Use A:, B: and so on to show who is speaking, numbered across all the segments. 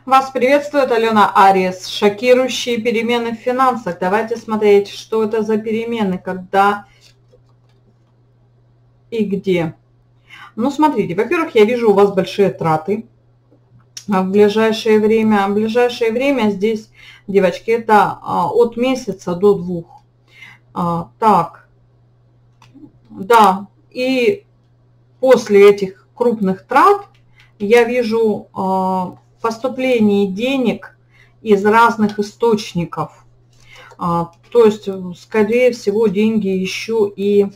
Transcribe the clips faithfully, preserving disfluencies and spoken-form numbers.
A: Вас приветствует Алена Ариес. Шокирующие перемены в финансах. Давайте смотреть, что это за перемены, когда и где. Ну, смотрите, во-первых, я вижу у вас большие траты в ближайшее время. В ближайшее время здесь, девочки, это от месяца до двух. Так, да, и после этих крупных трат я вижу поступление денег из разных источников. То есть, скорее всего, деньги еще и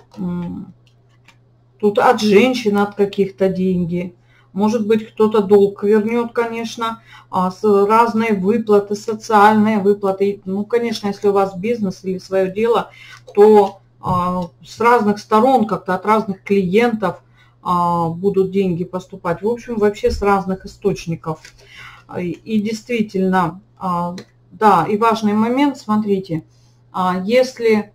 A: тут от женщин, от каких-то деньги. Может быть, кто-то долг вернет, конечно, разные выплаты, социальные выплаты. Ну, конечно, если у вас бизнес или свое дело, то с разных сторон, как-то от разных клиентов будут деньги поступать. В общем, вообще с разных источников. И действительно, да, и важный момент, смотрите, если,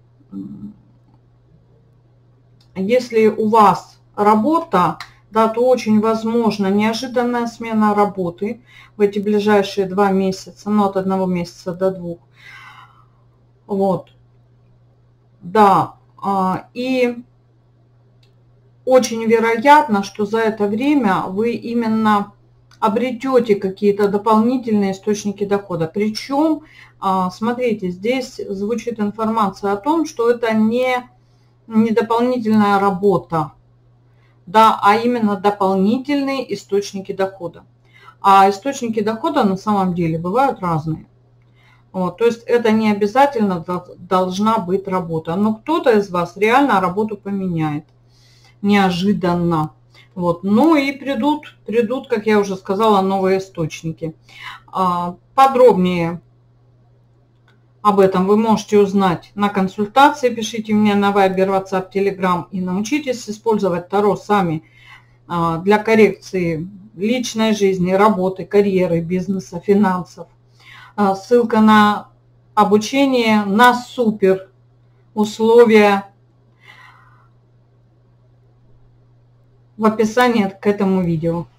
A: если у вас работа, да, то очень возможно неожиданная смена работы в эти ближайшие два месяца, ну, от одного месяца до двух. Вот. Да, и очень вероятно, что за это время вы именно обретете какие-то дополнительные источники дохода. Причем, смотрите, здесь звучит информация о том, что это не, не дополнительная работа, да, а именно дополнительные источники дохода. А источники дохода на самом деле бывают разные. Вот, то есть это не обязательно должна быть работа. Но кто-то из вас реально работу поменяет неожиданно. Вот. Ну и придут, придут, как я уже сказала, новые источники. Подробнее об этом вы можете узнать на консультации. Пишите мне на Viber, WhatsApp, Telegram и научитесь использовать Таро сами для коррекции личной жизни, работы, карьеры, бизнеса, финансов. Ссылка на обучение на супер условия в описании к этому видео.